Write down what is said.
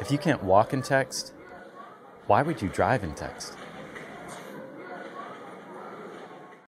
If you can't walk and text, why would you drive and text?